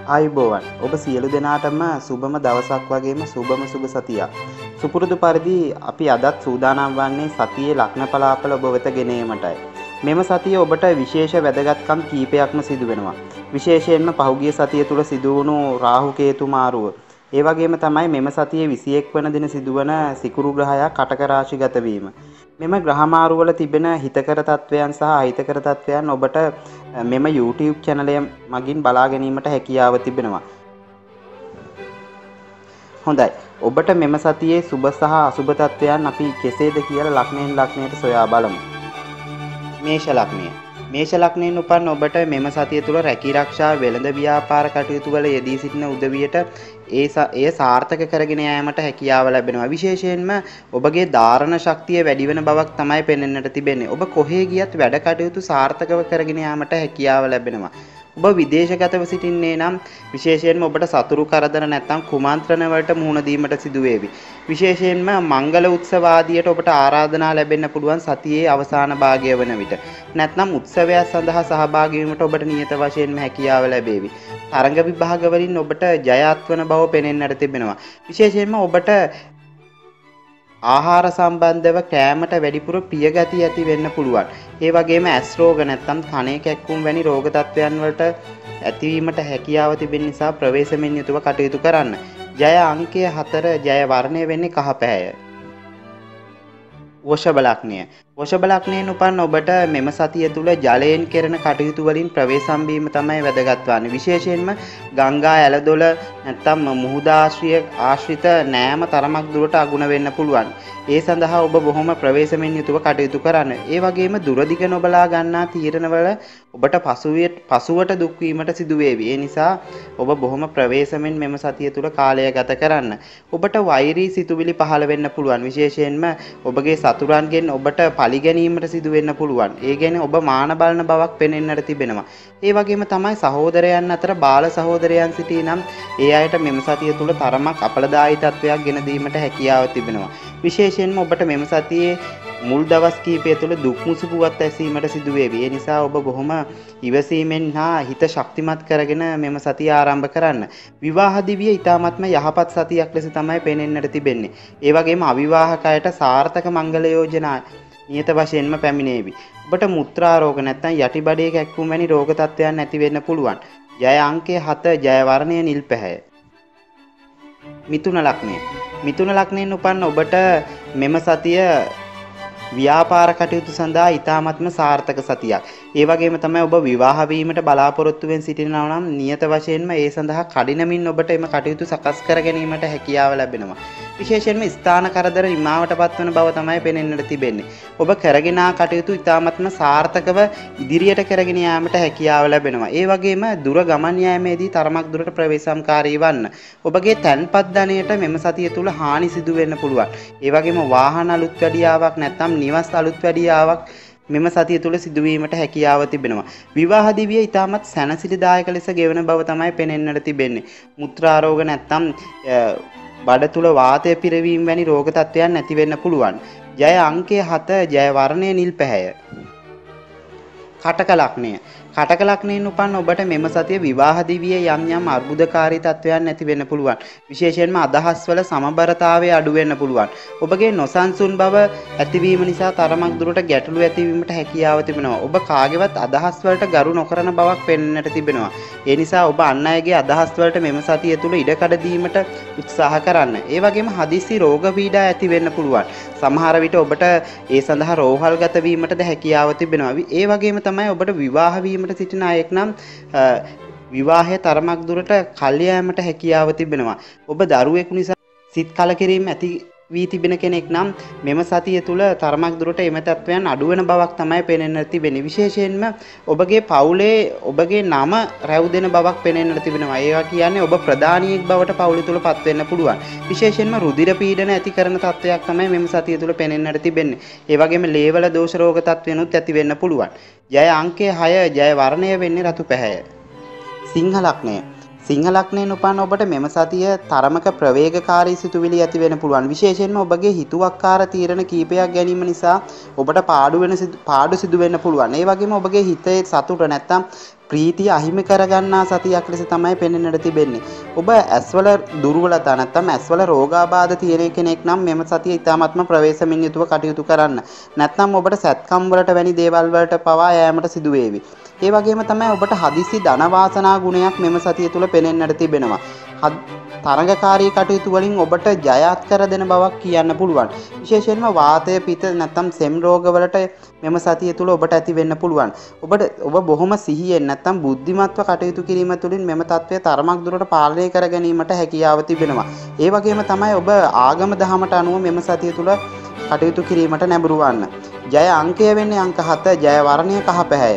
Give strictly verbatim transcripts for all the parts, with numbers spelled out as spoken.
ආයුබෝවන් ඔබ සියලු දෙනාටම සුබම දවසක් වගේම සුබම සුබ සතියක්. සුපුරුදු පරිදි අපි අදත් සූදානම් වන්නේ සතියේ ලග්න පලාපල ඔබ වෙත ගෙන ඒමටයි. මෙම සතිය ඔබට විශේෂ වැදගත්කම් කීපයක්ම සිදු වෙනවා. විශේෂයෙන්ම පහුගිය සතිය තුල සිදු වුණු රාහු කේතු මාරුව. ඒ වගේම තමයි මෙම සතියේ විසි එක් වන දින සිදුවන සිකුරු ග්‍රහයා කටක රාශිගත වීම. මෙම ග්‍රහ මාරු වල තිබෙන හිතකර තත්වයන් සහ අහිතකර තත්වයන් ඔබට මෙම YouTube channel මගින් බලා ගැනීමට හැකියාව තිබෙනවා. හොඳයි. ඔබට මෙම සතියේ සුබ සහ අසුබ තත්වයන් අපි කෙසේද කියලා ලග්නයෙන් ලග්නයට සොයා බලමු. මේෂ ලග්නය. මේෂ ලග්නයෙන් උපන් ඔබට මෙම සතිය තුල රැකී ආරක්ෂා වෙළඳ ව්‍යාපාර කටයුතු වල යෙදී සිටින උදවියට ඒ එය සාර්ථක කරගෙන යාමට හැකියාව ලැබෙනවා. විශේෂයෙන්ම ඔබගේ ධාරණ ශක්තිය වැඩි වෙන බවක් තමයි පෙනෙන්නට තිබෙන්නේ. ඔබ කොහේ ගියත් වැඩ කටයුතු සාර්ථකව කරගෙන යාමට හැකියාව ලැබෙනවා. ඔබ විදේශගතව සිටින්නේ නම් විශේෂයෙන්ම ඔබට සතුරු කරදර නැත්නම් කුමන්ත්‍රණ වලට මුහුණ දීමට සිදු වේවි. විශේෂයෙන්ම මංගල උත්සව ආදියට ඔබට ආරාධනා ලැබෙන්න පුළුවන් සතියේ අවසාන භාගය වන විට. නැත්නම් උත්සවය සඳහා සහභාගී වීමට ඔබට නියත වශයෙන්ම හැකියාව ලැබේවි. තරඟ විභාග වලින් ඔබට ජයත් වන බව පෙනෙන්නට තිබෙනවා. විශේෂයෙන්ම ඔබට ආහාර සම්බන්ධව කෑමට වැඩිපුර ප්‍රියගතිය ඇති වෙන්න පුළුවන්. ඒ වගේම ඇස් රෝග නැත්නම් කනේ කැක්කුම් වැනි රෝග තත්ත්වයන් වලට ඇතිවීමට හැකියාව තිබෙන නිසා ප්‍රවේශමෙන් යුතුව කටයුතු කරන්න. ජය අංකය හතර, ජය වර්ණය වෙන්නේ කහ පැහැය. වෘෂභ ලග්නය. වෘෂභ ලග්නයෙන් උපන් ඔබට මෙම සතිය තුල ජලයෙන් කෙරෙන කටයුතු වලින් ප්‍රවේශම් වීම තමයි වැදගත් වන්නේ. විශේෂයෙන්ම ගංගා ඇලදොල නැත්නම් මුහුද ආශ්‍රිය ආශ්‍රිත නෑම තරමක් දුරට අගුණ වෙන්න පුළුවන්. ඒ සඳහා ඔබ බොහොම ප්‍රවේශමෙන් යුතුව කටයුතු කරන්න. ඒ වගේම දුරදිග නොබලා ගන්නා තීරණවල ඔබට පසුවියට පසුවට දුක් වීමට සිදු වේවි. ඒ නිසා ඔබ බොහොම ප්‍රවේශමෙන් මෙම සතිය තුල කාලය ගත කරන්න. ඔබට වෛරී සිතුවිලි පහළ වෙන්න පුළුවන්. විශේෂයෙන්ම ඔබගේ සතුරන්ගෙන් ඔබට පරිගැනීමට සිදු වෙන්න පුළුවන්. ඒ කියන්නේ ඔබ මාන බලන බවක් පෙනෙන්නට තිබෙනවා. ඒ වගේම තමයි සහෝදරයන් අතර බාල සහෝදරයන් සිටී නම් ඒ අයට මෙම සතිය තුල තරමක් අපලදායී තත්වයක් ගෙන දීමට හැකියාව තිබෙනවා. විශේෂයෙන්ම ඔබට මෙම සතියේ මුල් දවස් කිහිපය තුළ දුක් මුසුපුවත් ඇසීමට සිදු වේවි. ඒ නිසා ඔබ බොහොම ඉවසීමෙන් හා හිත ශක්තිමත් කරගෙන මෙම සතිය ආරම්භ කරන්න. විවාහ දිවිය ඊ타මත්ම යහපත් සතියක් ලෙස තමයි පෙනෙන්නට තිබෙන්නේ. ඒ වගේම අවිවාහක අයට සාර්ථක මංගල යෝජනා නියත වශයෙන්ම පැමිණේවි. ඔබට මුත්‍රා රෝග නැත්නම් යටිබඩේ කැක්කුම් වැනි රෝග තත්ත්වයන් ඇති වෙන්න පුළුවන්. ජය අංකය හත, ජය වර්ණය නිල් පැහැය. මිථුන ලග්නය. මිථුන ලග්නයෙන් උපන් ඔබට මෙම සතිය ව්‍යාපාර කටයුතු සඳහා ඉතාමත්ම සාර්ථක සතියක්. ඒ වගේම තමයි ඔබ විවාහ වීමට බලාපොරොත්තු වෙමින් සිටිනවා නම් නියත වශයෙන්ම ඒ සඳහා කඩිනමින් ඔබට එම කටයුතු සකස් කර ගැනීමට හැකියාව ලැබෙනවා. විශේෂයෙන්ම ස්ථාන කරදර නිමාවට පත්වන බව තමයි පෙනෙන්නට තිබෙන්නේ. ඔබ කරගෙන ආ කටයුතු ඉතාමත්ම සාර්ථකව ඉදිරියට කරගෙන යාමට හැකියාව ලැබෙනවා. ඒ වගේම දුර ගමන් යාමේදී තරමක් දුරට ප්‍රවේශම්කාරී වන්න. ඔබගේ තැන්පත් ධනයට මෙම සතිය තුල හානි සිදු වෙන්න පුළුවන්. ඒ වගේම වාහන අලුත් වැඩියාවක් නැත්නම් නිවස් අලුත් වැඩියාවක් මෙම සතිය තුල සිදුවීමට හැකියාව තිබෙනවා. විවාහ දිවිය ඊටමත් සැනසිලිදායක ලෙස ගෙවන බව තමයි පෙනෙන්නට තිබෙන්නේ. මුත්‍රා රෝග නැත්නම් බඩ තුල වාතය පිරවීම වැනි රෝග තත්ත්වයන් නැති වෙන්න පුළුවන්. ජය අංකය හත, ජය වර්ණය නිල් පැහැය. කටක ලග්නය. කටක ලග්නයෙන් උපන් ඔබට මෙම සතිය විවාහ දිවියේ යම් යම් අර්බුදකාරී තත්ත්වයන් නැති වෙන්න පුළුවන්. විශේෂයෙන්ම අදහස් වල සමබරතාවය අඩු වෙන්න පුළුවන්. ඔබගේ නොසන්සුන් බව ඇතිවීම නිසා තරමක් දුරට ගැටලු ඇතිවීමට හැකියාව තිබෙනවා. ඔබ කාගේවත් අදහස් වලට ගරු නොකරන බවක් පෙනෙන්නට තිබෙනවා. ඒ නිසා ඔබ අන් අයගේ අදහස් වලට මෙම සතිය තුල ඉඩකඩ දීමට උත්සාහ කරන්න. ඒ වගේම හදිසි රෝග පීඩා ඇති වෙන්න පුළුවන්. සමහර විට ඔබට ඒ සඳහා රෝහල්ගත වීමටද හැකියාව තිබෙනවා. ඒ වගේම තමයි ඔබට විවාහ වීමට සිටින අයෙක් නම් විවාහය තරමක් දුරට කල් යාමට හැකියාව තිබෙනවා. ඔබ දරුවෙකු නිසා සිත් කලකිරීම ඇති වී තිබෙන කෙනෙක් නම් මෙම සතිය තුල තරමක් දුරට එම තත්වයන් අඩු වෙන බවක් තමයි පෙනෙන්නට තිබෙන්නේ. විශේෂයෙන්ම ඔබගේ පවුලේ ඔබගේ නම රැවුදෙන බවක් පෙනෙන්නට තිබෙනවා. ඒවා කියන්නේ ඔබ ප්‍රධානියෙක් බවට පවුල තුල පත් වෙන්න පුළුවන්. විශේෂයෙන්ම රුධිර පීඩන ඇති කරන තත්වයක් තමයි මෙම සතිය තුල පෙනෙන්නට තිබෙන්නේ. ඒ වගේම ලේවල දෝෂ රෝග තත්වෙනුත් ඇති වෙන්න පුළුවන්. ජය අංකය හය, ජය වර්ණය වෙන්නේ රතු පැහැය. සිංහ ලග්නය. සිංහ ලග්නයෙන් උපන්න ඔබට මෙම සතිය තරමක ප්‍රවේගකාරී සිතුවිලි ඇති වෙන්න පුළුවන්. විශේෂයෙන්ම ඔබගේ හිතුවක්කාර තීරණ කීපයක් ගැනීම නිසා ඔබට පාඩු වෙන පාඩු සිදු වෙන්න පුළුවන්. ඒ වගේම ඔබගේ හිතේ සතුට නැත්තම් ප්‍රීතිය අහිමි කරගන්නා සතියක් ලෙස තමයි පෙනෙන්නට තිබෙන්නේ. ඔබ ඇස්වල දුර්වලතා නැත්තම් ඇස්වල රෝගාබාධ තියෙන කෙනෙක් නම් මෙම සතිය ඉතාමත්ම ප්‍රවේශමින් යුතුව කටයුතු කරන්න. නැත්තම් ඔබට සැත්කම් වලට වැනි දේවල් වලට පවා යෑමට සිදු වේවි. ඒ වගේම තමයි ඔබට හදිසි ධන වාසනා ගුණයක් මෙම සතිය තුල පෙනෙන්නට තිබෙනවා. තරඟකාරී කටයුතු වලින් ඔබට ජයත් කර දෙන බවක් කියන්න පුළුවන්. විශේෂයෙන්ම වාතය පිත නැත්නම් සෙම් රෝග වලට මෙම සතිය තුල ඔබට ඇති වෙන්න පුළුවන්. ඔබට ඔබ බොහොම සිහියෙන් නැත්නම් බුද්ධිමත්ව කටයුතු කිරීම තුළින් මෙම තත්ත්වය තරමක් දුරට පාලනය කර ගැනීමට හැකියාව තිබෙනවා. ඒ වගේම තමයි ඔබ ආගම දහමට අනුව මෙම සතිය තුල කටයුතු කිරීමට නැඹුරු වන්න. ජය අංකය වෙන්නේ අංක හත, ජය වර්ණය කහ පැහැය.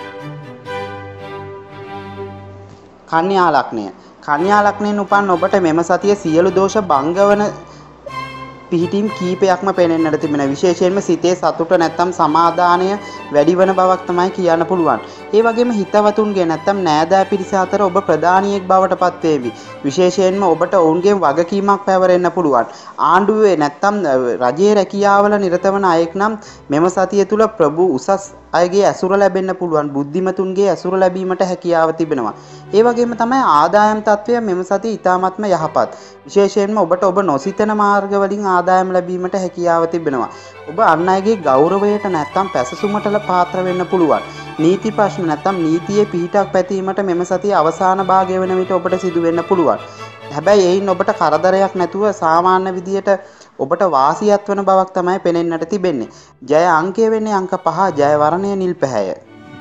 කන්‍යා ලග්නය. කන්‍යා ලග්නයෙන් උපන් ඔබට මෙම සතිය සියලු දෝෂ භංගවන පිහිටීම් කීපයක්ම පෙනෙන්නට තිබෙන. විශේෂයෙන්ම සිතේ සතුට නැත්තම් සමාදානය වැඩි වෙන බවක් තමයි කියන්න පුළුවන්. ඒ වගේම හිතවතුන්ගේ නැත්තම් නෑදෑ පිරිස අතර ඔබ ප්‍රධානියෙක් බවට පත් වේවි. විශේෂයෙන්ම ඔබට ඔවුන්ගේ වගකීමක් පැවරෙන්න පුළුවන්. ආණ්ඩුවේ නැත්තම් රජයේ රැකියාවල නිරත වන අයෙක් නම් මෙම සතිය තුල ප්‍රභු උසස් අයගේ ඇසුර ලැබෙන්න පුළුවන්. බුද්ධිමතුන්ගේ ඇසුර ලැබීමට හැකියාව තිබෙනවා. ඒ වගේම තමයි ආදායම් තත්ත්වය මෙම සතිය ඉතාමත්ම යහපත්. විශේෂයෙන්ම ඔබට ඔබ නොසිතන මාර්ග වලින් ආදායම් ලැබීමට හැකියාව තිබෙනවා. ඔබ අන් අයගේ ගෞරවයට නැත්තම් පැසසුමට පාත්‍ර වෙන්න පුළුවන්. නීති ප්‍රශ්න නැත්තම් නීතියේ පිහිටක් පැතීමට මෙම සතිය අවසාන භාගය වෙන විට ඔබට සිදු වෙන්න පුළුවන්. හැබැයි එයින් ඔබට කරදරයක් නැතුව සාමාන්‍ය විදියට ඔබට වාසියක් වන බවක් තමයි පෙනෙන්නට තිබෙන්නේ. ජය අංකය වෙන්නේ අංක පහ, ජය වර්ණය නිල් පැහැය.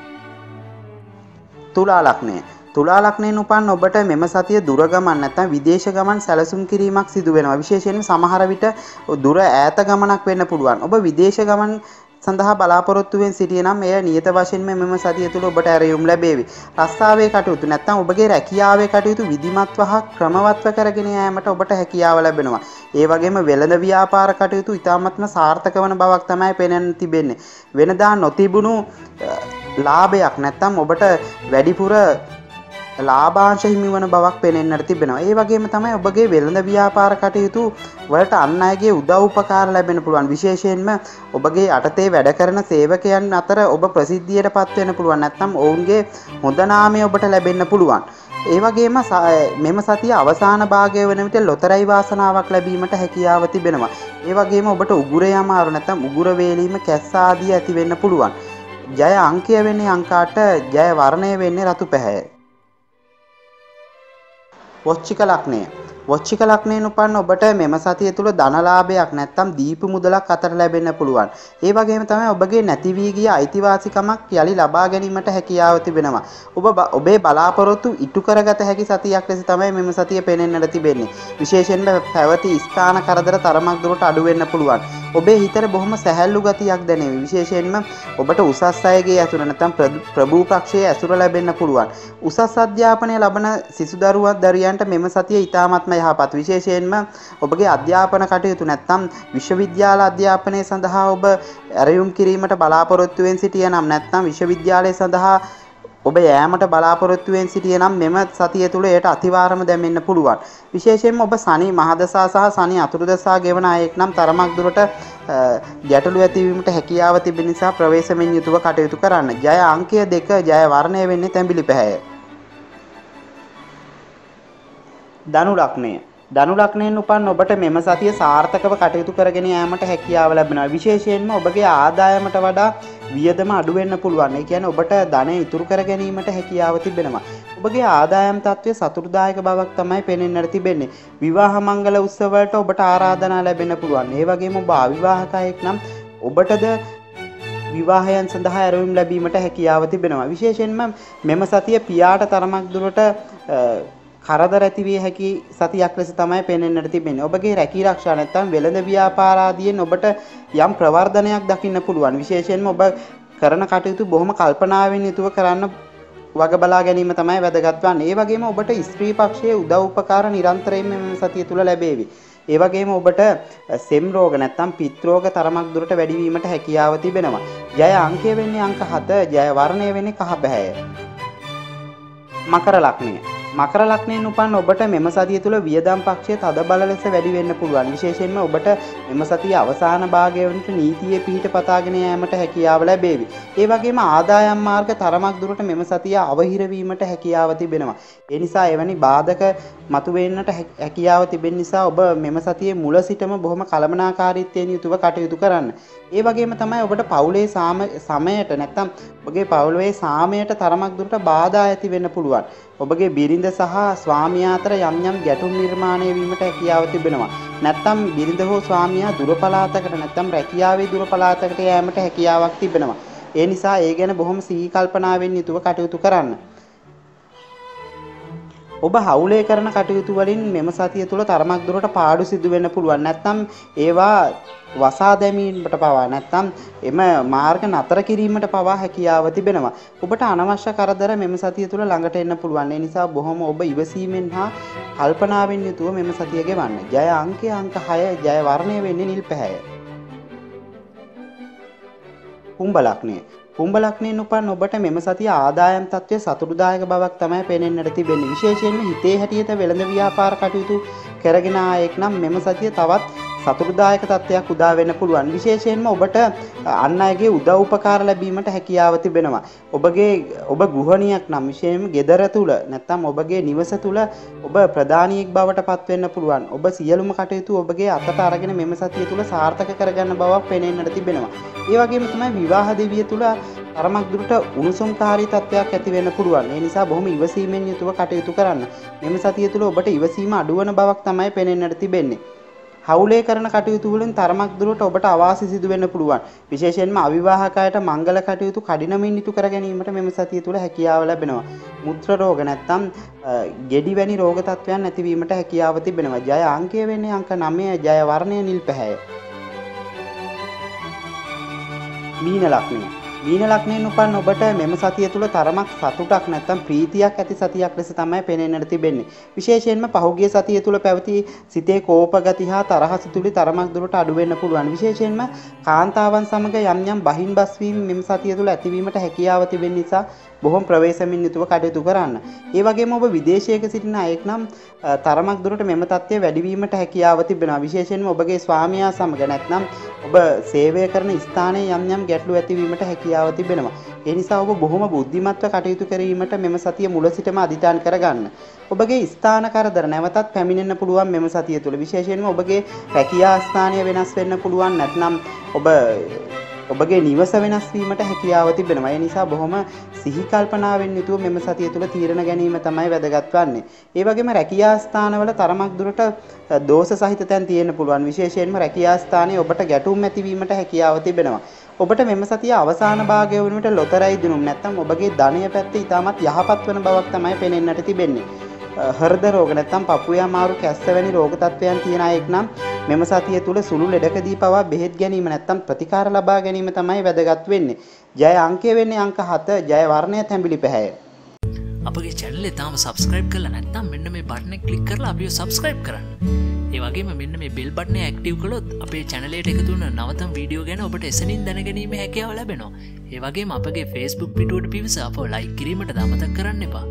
තුලා ලග්නය. තුලා ලග්නයෙන් උපන් ඔබට මෙම සතිය දුර ගමන් නැත්නම් විදේශ ගමන් සැලසුම් කිරීමක් සිදු වෙනවා. විශේෂයෙන්ම සමහර විට දුර ඈත ගමනක් වෙන්න පුළුවන්. ඔබ විදේශ ගමන් සඳහා බලාපොරොත්තු වෙන සිටිය නම් එය නියත වශයෙන්ම මෙම සතිය තුළ ඔබට ඇරයුම් ලැබේවි. රස්සාවේ කටයුතු නැත්නම් ඔබගේ රැකියාවේ කටයුතු විධිමත්ව හා ක්‍රමවත්ව කරගෙන යාමට ඔබට හැකියාව ලැබෙනවා. ඒ වගේම වෙළඳ ව්‍යාපාර කටයුතු ඉතාමත්ම සාර්ථක වන බවක් තමයි පෙනෙන්න තිබෙන්නේ. වෙනදා නොතිබුණු ලාභයක් නැත්නම් ඔබට වැඩිපුර ලාභාංශ හිමි වන බවක් පෙනෙන්නට තිබෙනවා. ඒ වගේම තමයි ඔබගේ වෙළඳ ව්‍යාපාර කටයුතු වලට අන් අයගේ උදව් උපකාර ලැබෙන්න පුළුවන්. විශේෂයෙන්ම ඔබගේ යටතේ වැඩ කරන සේවකයන් අතර ඔබ ප්‍රසිද්ධියට පත් වෙන්න පුළුවන්. නැත්නම් ඔවුන්ගේ හොඳ නාමය ඔබට ලැබෙන්න පුළුවන්. ඒ වගේම මෙම සතිය අවසාන භාගය වන විට ලොතරැයි වාසනාවක් ලැබීමට හැකියාව තිබෙනවා. ඒ වගේම ඔබට උගුර යමාරු නැත්නම් උගුර වේලීම කැස්ස ආදී ඇති වෙන්න පුළුවන්. ජය අංකය වෙන්නේ අංක අට, ජය වර්ණය වෙන්නේ රතු පැහැය. වෘශ්චික ලග්නය. වෘශ්චික ලග්නයෙන් උපන්න ඔබට මෙම සතිය තුල ධනලාභයක් නැත්නම් දීප මුදලක් අතර ලැබෙන්න පුළුවන්. ඒ වගේම තමයි ඔබගේ නැති වී ගිය අයිතිවාසිකමක් යලි ලබා ගැනීමට හැකියාව තිබෙනවා. ඔබ ඔබේ බලාපොරොත්තු ඉටු කරගත හැකි සතියක් ලෙස තමයි මෙම සතිය පෙනෙන්නට තිබෙන්නේ. විශේෂයෙන්ම පැවති ස්ථාන කරදර තරමක් දුරට අඩු වෙන්න පුළුවන්. ඔබේ හිතට බොහොම සැහැල්ලු ගතියක් දැනෙවි. විශේෂයෙන්ම ඔබට උසස් අයගේ ඇසුර නැත්නම් ප්‍රභූ පක්ෂයේ ඇසුර ලැබෙන්න පුළුවන්. උසස් අධ්‍යාපනය ලබන සිසු දරුවන් දරියන්ට මෙම සතිය ඉතාමත්ම යහපත්. විශේෂයෙන්ම ඔබගේ අධ්‍යාපන කටයුතු නැත්නම් විශ්වවිද්‍යාල අධ්‍යාපනය සඳහා ඔබ ඇරයුම් කිරීමට බලාපොරොත්තු වෙන සිටිය නම් නැත්නම් විශ්වවිද්‍යාලය සඳහා ඔබ යෑමට බලාපොරොත්තු වෙන සිටිය නම් මෙම සතිය තුල එයට අතිවාරම දැමෙන්න පුළුවන්. විශේෂයෙන්ම ඔබ සනි මහදසා සහ සනි අතුරුදසා ගෙවන අයෙක් නම් තරමක් දුරට ගැටලු ඇතිවීමට හැකියාව තිබෙන නිසා ප්‍රවේශමෙන් යුතුව කටයුතු කරන්න. ජය අංකය දෙක, ජය වර්ණය වෙන්නේ තැඹිලි පැහැය. ධනු ලග්නය. ධනු ලග්නයෙන් උපන් ඔබට මෙම සතිය සාර්ථකව කටයුතු කරගෙන යාමට හැකියාව ලැබෙනවා. විශේෂයෙන්ම ඔබගේ ආදායමට වඩා වියදම අඩු වෙන්න පුළුවන්. ඒ කියන්නේ ඔබට ධනය ඉතුරු කර ගැනීමට හැකියාව තිබෙනවා. ඔබගේ ආදායම් තත්ත්වය සතුටුදායක බවක් තමයි පෙනෙන්නට තිබෙන්නේ. විවාහ මංගල උත්සව වලට ඔබට ආරාධනා ලැබෙන්න පුළුවන්. ඒ වගේම ඔබ අවිවාහකයෙක් නම් ඔබටද විවාහයන් සඳහා ඇරයුම් ලැබීමට හැකියාව තිබෙනවා. විශේෂයෙන්ම මෙම සතිය පියාට තරමක් දුරට කරදර ඇති විය හැකි සතියක් ලෙස තමයි පෙනෙන්නට තිබෙන්නේ. ඔබගේ රැකී ආරක්ෂා නැත්නම් වෙළඳ ව්‍යාපාර ආදියෙන් ඔබට යම් ප්‍රවර්ධනයක් දකින්න පුළුවන්. විශේෂයෙන්ම ඔබ කරන කටයුතු බොහොම කල්පනාවෙන් යුතුව කරන්න වග බලා ගැනීම තමයි වැදගත් වන්නේ. ඒ වගේම ඔබට ස්ත්‍රී පක්ෂයේ උදව් උපකාර නිරන්තරයෙන්ම මේ සතිය තුල ලැබේවි. ඒ වගේම ඔබට සෙම් රෝග නැත්නම් පිත් රෝග තරමක් දුරට වැඩි වීමට හැකියාව තිබෙනවා. ජය අංකය වෙන්නේ අංක හත, ජය වර්ණය වෙන්නේ කහ පැහැය. මකර ලග්නය. මකර ලග්නයෙන් උපන් ඔබට මෙම සතිය තුළ වියදම් පක්ෂය තද බල ලෙස වැඩි වෙන්න පුළුවන්. විශේෂයෙන්ම ඔබට මෙම සතිය අවසාන භාගය වනට නීතියේ පිහිට පතාගෙන යාමට හැකියාව ලැබේවි. ඒ වගේම ආදායම් මාර්ග තරමක් දුරට මෙම සතිය අවහිර වීමට හැකියාව තිබෙනවා. ඒ නිසා එවැනි බාධක මතුවෙන්නට හැකියාව තිබෙන නිසා ඔබ මෙම සතියේ මුල සිටම බොහොම කළමනාකාරීත්වයෙන් යුතුව කටයුතු කරන්න. ඒ වගේම තමයි ඔබට පවුලේ සමයට නැත්නම් ඔබගේ පවුලේ සාමයට තරමක් දුරට බාධා ඇති වෙන්න පුළුවන්. ඔබගේ බිරිඳ සහ ස්වාමියා අතර යම් යම් ගැටුම් නිර්මාණය වීමට හැකියාව තිබෙනවා. නැත්නම් බිරිඳ හෝ ස්වාමියා දුර පළාතකට නැත්නම් රැකියාවේ දුර පළාතකට යෑමට හැකියාවක් තිබෙනවා. ඒ නිසා ඒ ගැන බොහොම සිහි කල්පනාවෙන් යුතුව කටයුතු කරන්න. ඔබ හවුලේ කරන කටයුතු වලින් මෙම සතිය තුළ තරමක් දුරට පාඩු සිදු වෙන්න පුළුවන්. නැත්නම් ඒවා වසා දැමීමට පවා නැත්නම් එම මාර්ග නතර කිරීමට පවා හැකියාව තිබෙනවා. ඔබට අනවශ්‍ය කරදර මෙම සතිය තුළ ළඟට එන්න පුළුවන්. ඒ නිසා බොහොම ඔබ ඉවසීමෙන් හා කල්පනාවෙන් යුතුව මෙම සතිය ගෙවන්න. ජය අංකය අංක හය, ජය වර්ණය වෙන්නේ නිල් පැහැය. කුම්භ ලග්නය. කුම්භ ලග්නයෙන් උපන් ඔබට මෙම සතිය ආදායම් තත්ත්වය සතුටුදායක බවක් තමයි පේනෙන්නට තිබෙන්නේ. විශේෂයෙන්ම හිතේ හැටියට වෙළඳ ව්‍යාපාර කටයුතු කරගෙන ආයෙක් නම් මෙම සතිය තවත් සතුටුදායක තත්ත්වයක් උදා වෙන්න පුළුවන්. විශේෂයෙන්ම ඔබට අන් අයගේ උදව් උපකාර ලැබීමට හැකියාව තිබෙනවා. ඔබගේ ඔබ ගෘහණියක් නම් විශේෂයෙන්ම ගෙදර තුල නැත්නම් ඔබගේ නිවස තුල ඔබ ප්‍රධානියෙක් බවට පත් වෙන්න පුළුවන්. ඔබ සියලුම කටයුතු ඔබගේ අතට අරගෙන මෙම සතිය තුල සාර්ථක කරගන්න බවක් පේනෙන්නට තිබෙනවා. ඒ වගේම තමයි විවාහ දෙවිය තුල තරමක් දුරට උණුසුම්කාරී තත්ත්වයක් ඇති වෙන්න පුළුවන්. ඒ නිසා බොහොම ඉවසීමෙන් යුතුව කටයුතු කරන්න. මෙම සතිය තුල ඔබට ඉවසීම අඩුවන බවක් තමයි පේනෙන්නට තිබෙන්නේ. හවුලේ කරන කටයුතු වලින් තරමක් දුරට ඔබට අවාසි සිදු වෙන්න පුළුවන්. විශේෂයෙන්ම අවිවාහක අයට මංගල කටයුතු කඩිනමින් ඉටු කර ගැනීමට මෙම සතිය තුළ හැකියාව ලැබෙනවා. මුත්‍ර රෝග නැත්නම් ගෙඩි වැනි රෝග තත්ත්වයන් නැතිවීමට හැකියාව තිබෙනවා. ජය අංකය වෙන්නේ අංක නවය, ජය වර්ණය නිල් පැහැය. මීන ලග්නය. මීන ලග්නයෙන් උපන් ඔබට මෙම සතිය තුළ තරමක් සතුටක් නැත්නම් ප්‍රීතියක් ඇති සතියක් ලෙස තමයි පෙනෙන්නට තිබෙන්නේ. විශේෂයෙන්ම පහුගිය සතිය තුළ පැවති සිතේ කෝප ගති හා තරහ සිතුවිලි තරමක් දුරට අඩු වෙන්න පුළුවන්. විශේෂයෙන්ම කාන්තාවන් සමග යම් යම් බහින් බස් වීම මෙම සතිය තුළ ඇතිවීමට හැකියාව තිබෙන නිසා බොහොම ප්‍රවේශමින් යුතුව කටයුතු කරන්න. ඒ වගේම ඔබ විදේශයක සිටින අයෙක් නම් තරමක් දුරට මෙම තත්ත්වය වැඩි වීමට හැකියාව තිබෙනවා. විශේෂයෙන්ම ඔබගේ ස්වාමියා සමග නැත්නම් ඔබ සේවය කරන ස්ථානයේ යම් යම් ගැටලු ඇතිවීමට හැකියාව තිබෙනවා. ඒ නිසා ඔබ බොහොම බුද්ධිමත්ව කටයුතු කිරීමට මෙම සතිය මුල සිටම අධිෂ්ඨාන කරගන්න. ඔබගේ ස්ථාන කරදර නැවතත් පැමිණෙන්න පුළුවන් මෙම සතිය තුළ. විශේෂයෙන්ම ඔබගේ රැකියා ස්ථානය වෙනස් වෙන්න පුළුවන්. නැත්නම් ඔබ ඔබගේ නිවස වෙනස් වීමට හැකියාව තිබෙනවා. ඒ නිසා බොහොම සිහි කල්පනාවෙන් යුතුව මෙම සතිය තුළ තීරණ ගැනීම තමයි වැදගත් වන්නේ. ඒ වගේම රැකියා ස්ථානවල තරමක් දුරට දෝෂ සහිත තැන් තියෙන්න පුළුවන්. විශේෂයෙන්ම රැකියා ස්ථානයේ ඔබට ගැටුම් ඇතිවීමට හැකියාව තිබෙනවා. ඔබට මෙම සතිය අවසාන භාගය වුණට ලොතරැයි දිනුම් නැත්නම් ඔබගේ ධනය පැත්තේ ඉතාමත් යහපත් වන බවක් තමයි පේනෙන්නට තිබෙන්නේ. හෘද රෝග නැත්නම් පපුවේ අමාරු කැස්ස වැනි රෝග තත්ත්වයන් තියෙන අයෙක් නම් මෙම සතිය තුල සුළු ලෙඩකදී පවා බෙහෙත් ගැනීම නැත්නම් ප්‍රතිකාර ලබා ගැනීම තමයි වැදගත් වෙන්නේ. ජය අංකය වෙන්නේ අංක හත, ජය වර්ණය තැඹිලි පැහැය. අපගේ channel එක තාම subscribe කරලා නැත්නම් මෙන්න මේ button එක click කරලා අපිව subscribe කරන්න. ඒ වගේම මෙන්න මේ bell button එක active කළොත් අපේ channel එකට එකතු වෙන නවතම වීඩියෝ ගැන ඔබට එසනින් දැනගැනීමේ හැකියාව ලැබෙනවා. ඒ වගේම අපගේ Facebook පිටුවට පිවිස අපව like කිරීමට අමතක කරන්න එපා.